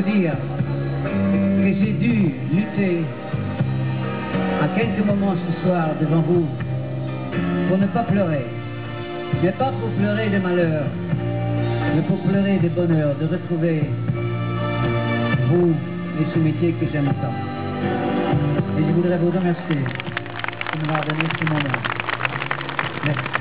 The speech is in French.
dire que j'ai dû lutter à quelques moments ce soir devant vous pour ne pas pleurer, mais pas pour pleurer des malheurs, mais pour pleurer des bonheurs, de retrouver vous et ce métier que j'aime tant. Et je voudrais vous remercier de m'avoir donné ce moment. Merci.